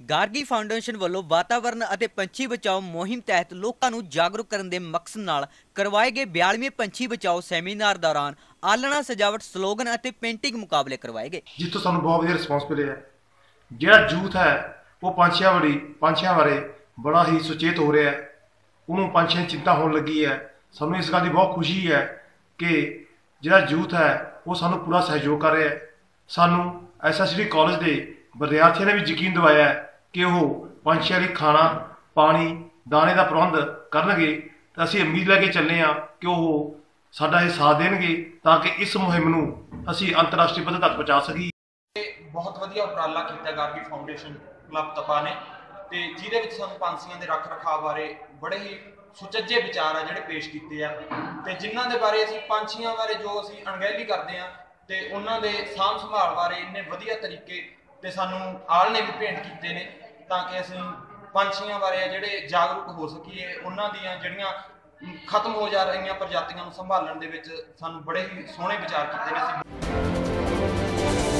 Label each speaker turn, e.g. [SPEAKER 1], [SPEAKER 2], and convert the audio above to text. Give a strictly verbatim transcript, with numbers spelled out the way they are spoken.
[SPEAKER 1] Gargi foundation ਵੱਲੋਂ वातावरण ਅਤੇ पंछी बचाओ मुहिम तहत लोगों ਨੂੰ जागरूक ਕਰਨ ਦੇ ਮਕਸਦ ਨਾਲ ਕਰਵਾਏ ਗਏ बयालीवें पंछी बचाओ ਸੈਮੀਨਾਰ ਦੌਰਾਨ ਆਲਣਾ ਸਜਾਵਟ ਸਲੋਗਨ ਅਤੇ ਪੇਂਟਿੰਗ ਮੁਕਾਬਲੇ ਕਰਵਾਏ ਗਏ,
[SPEAKER 2] ਜਿੱਥੋਂ ਸਾਨੂੰ ਬਹੁਤ ਵਧੀਆ ਰਿਸਪੌਂਸ ਮਿਲਿਆ। ਜਿਹੜਾ ਯੂਥ ਹੈ ਉਹ ਪੰਛੀਆਂ ਬਾਰੇ ਪੰਛੀਆਂ ਬਾਰੇ ਬੜਾ ਹੀ ਸੁਚੇਤ ਹੋ ਰਿਹਾ ਹੈ, ਉਹਨੂੰ ਪੰਛੀਆਂ ਦੀ ਚਿੰਤਾ ਹੋਣ ਲੱਗੀ ਹੈ। ਸਾਨੂੰ ਇਸ ਗੱਲ ਦੀ ਬਹੁਤ ਖੁਸ਼ੀ ਹੈ ਕਿ ਜਿਹੜਾ ਯੂਥ ਹੈ ਉਹ ਸਾਨੂੰ ਪੂਰਾ ਸਹਿਯੋਗ ਕਰ ਰਿਹਾ ਹੈ। ਸਾਨੂੰ ਐਸ ਐਸ ਡੀ ਕਾਲਜ ਦੇ ਵਿਦਿਆਰਥੀਆਂ ਨੇ ਵੀ ਯਕੀਨ ਦਿਵਾਇਆ ਕਿ ਉਹ ਪੰਛੀਆਂ ਲਈ ਖਾਣਾ ਪਾਣੀ ਦਾਣੇ ਦਾ ਪ੍ਰਬੰਧ ਕਰਨਗੇ ਤਾਂ ਅਸੀਂ ਉਮੀਦ ਲੈ ਕੇ ਚੱਲੇ ਹਾਂ ਕਿ ਉਹ ਸਾਡਾ ਇਹ ਸਾਥ ਦੇਣਗੇ ਤਾਂ ਕਿ ਇਸ ਮੁਹਿੰਮ ਨੂੰ ਅਸੀਂ ਅੰਤਰਰਾਸ਼ਟਰੀ ਪੱਧਰ ਤੱਕ ਪਹੁੰਚਾ ਸਕੀਏ।
[SPEAKER 3] ਬਹੁਤ ਵਧੀਆ ਉਪਰਾਲਾ ਕੀਤਾ ਗਾਰਗੀ ਫਾਊਂਡੇਸ਼ਨ ਕਲੱਬ ਤਪਾ ਨੇ, ਤੇ ਜਿਹਦੇ ਵਿੱਚ ਸਾਨੂੰ ਪੰਛੀਆਂ ਦੇ ਰੱਖ ਰਖਾਅ ਬਾਰੇ ਬੜੇ ਹੀ ਸੁਚੱਜੇ ਵਿਚਾਰ ਆ ਜਿਹੜੇ ਪੇਸ਼ ਕੀਤੇ ਆ, ਤੇ ਜਿਨ੍ਹਾਂ ਦੇ ਬਾਰੇ ਅਸੀਂ ਪੰਛੀਆਂ ਬਾਰੇ ਜੋ ਅਸੀਂ ਅਣਗਹਿਲੀ ਕਰਦੇ ਆ ਤੇ ਉਹਨਾਂ ਦੇ ਸਾਂਭ ਸੰਭਾਲ ਬਾਰੇ ਇੰਨੇ ਵਧੀਆ ਤਰੀਕੇ ਤੇ ਸਾਨੂੰ ਆਲਣੇ ਵੀ ਭੇਂਟ ਕੀਤੇ ਨੇ ਤਾਂ ਕਿ ਅਸੀਂ ਪੰਛੀਆਂ ਬਾਰੇ ਜਿਹੜੇ ਜਾਗਰੂਕ ਹੋ ਸਕੀਏ। ਉਹਨਾਂ ਦੀਆਂ ਜਿਹੜੀਆਂ ਖਤਮ ਹੋ ਜਾ ਰਹੀਆਂ ਪ੍ਰਜਾਤੀਆਂ ਨੂੰ ਸੰਭਾਲਣ ਦੇ ਵਿੱਚ ਸਾਨੂੰ ਬੜੇ ਹੀ ਸੋਹਣੇ ਵਿਚਾਰ ਕੀਤੇ ਨੇ।